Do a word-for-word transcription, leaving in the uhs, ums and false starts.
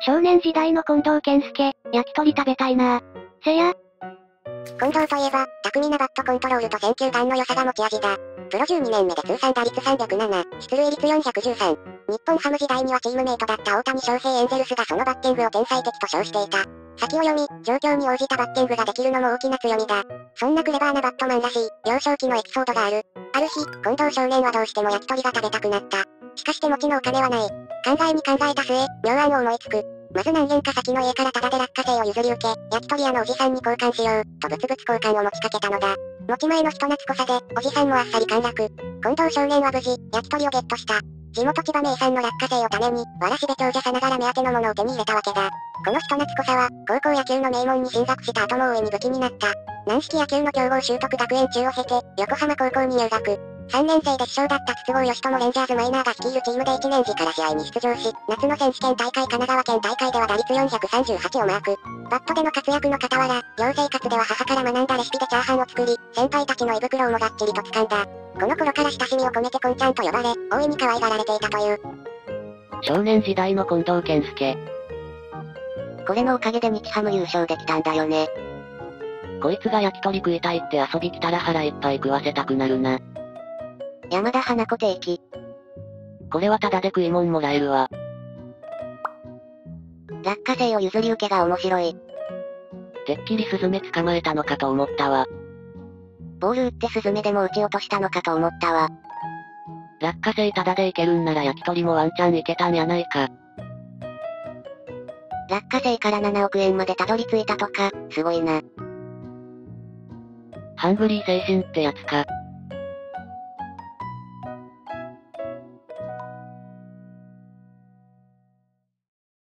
少年時代の近藤健介、焼き鳥食べたいな。せや。 近藤といえば、巧みなバットコントロールと選球眼の良さが持ち味だ。プロじゅうにねんめで通算打率さんびゃくなな、出塁率よんひゃくじゅうさん。日本ハム時代にはチームメイトだった大谷翔平エンゼルスがそのバッティングを天才的と称していた。先を読み、状況に応じたバッティングができるのも大きな強みだ。そんなクレバーなバットマンらしい、幼少期のエピソードがある。ある日、近藤少年はどうしても焼き鳥が食べたくなった。しかし手持ちのお金はない。考えに考えた末、妙案を思いつく。まず何軒か先の家からタダで落花生を譲り受け、焼き鳥屋のおじさんに交換しよう、と物々交換を持ちかけたのだ。持ち前の人懐っこさで、おじさんもあっさり陥落。近藤少年は無事、焼き鳥をゲットした。地元千葉名産の落花生を種に、わらしべ長者さながら目当てのものを手に入れたわけだ。この人懐っこさは、高校野球の名門に進学した後も大いに武器になった。軟式野球の強豪習得学園中を経て、横浜高校に入学。さんねん生で主将だった筒香義友レンジャーズマイナーが率いるチームでいちねん時から試合に出場し、夏の選手権大会神奈川県大会では打率よんひゃくさんじゅうはちをマーク。バットでの活躍の傍ら、寮生活では母から学んだレシピでチャーハンを作り、先輩たちの胃袋をもがっちりと掴んだ。この頃から親しみを込めてこんちゃんと呼ばれ、大いに可愛がられていたという。 少年時代の近藤健介。 これのおかげで日ハム優勝できたんだよね。 こいつが焼き鳥食いたいって遊び来たら腹いっぱい食わせたくなるな。 山田花子定期。 これはタダで食いもんもらえるわ。 落花生を譲り受けが面白い。 てっきりスズメ捕まえたのかと思ったわ。 ボール打ってスズメでも撃ち落としたのかと思ったわ。 落花生タダでいけるんなら焼き鳥もワンチャンいけたんやないか。 落花生からななおくえんまでたどり着いたとか、すごいな。 ハングリー精神ってやつか。